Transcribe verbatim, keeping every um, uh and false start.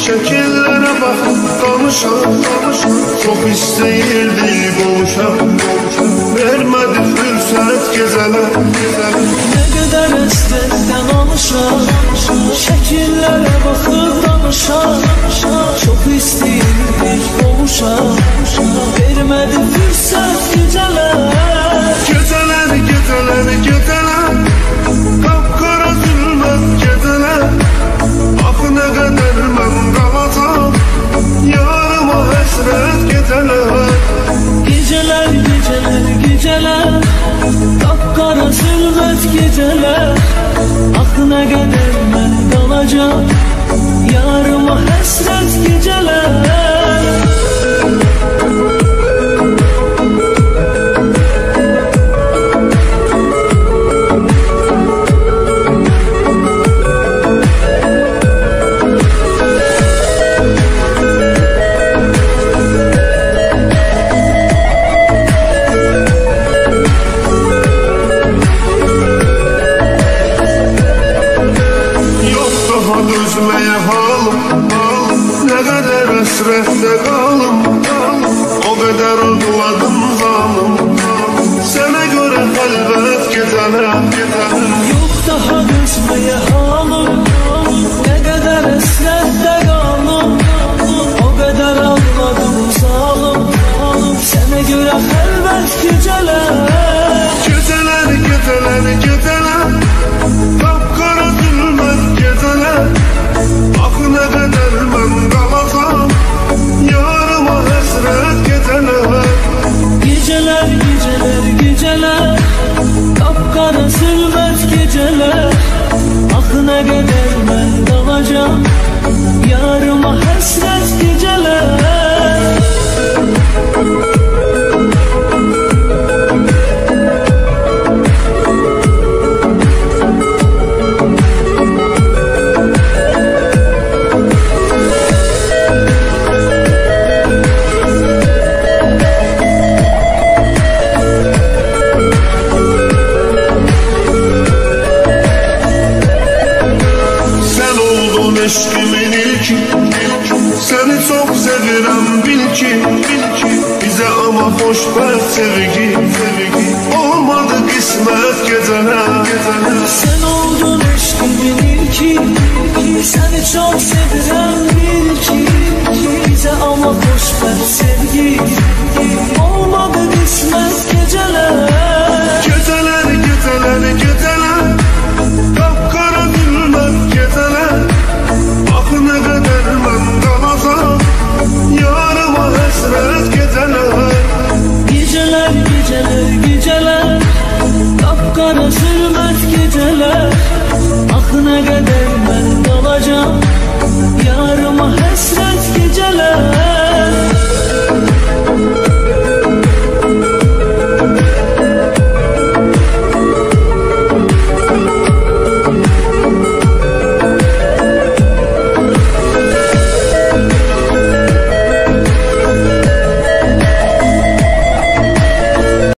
Şekillere bakıp danışan, çok isteyirdi boğuşan, vermedi fürsət geceler. Ne kadar estekten alışan, şekillere bakıp danışan, çok isteyirdi boğuşan, vermedi fürsət geceler. Geceler, geceler, geceler, kapkara zulmet geceler. Ah ne kadar ben kalacağım, yarıma hasret geceler. Geceler, geceler, geceler, kapkara zulmet geceler. Ah ne kadar ben kalacağım, yarıma hasret geceler. Dözmeye halım, ne kadar hasrette kalım, o kadar ağladım zalım. Sana göre elbet geceler. Yok daha dözmeye halım, ne kadar hasrette kalım, o kadar ağladım zalım. Sana göre elbet geceler. Geceler, geceler, geceler, kapkara zulmet geceler. Ah ne kadar ben kalacağım, yarıma hasret geceler. Geceler, geceler, geceler, kapkara zulmet geceler. Ah ne kadar ben kalacağım, yarıma hasret geceler. Eşkimin ilki, seni çok sevirəm bil ki, bize ama xoşbəxt sevgi, olmadı qismət geceler. Sen oldun eşkimin ilki, seni çok sevirəm bil ki, bize ama xoşbəxt sevgi, olmadı qismət geceler.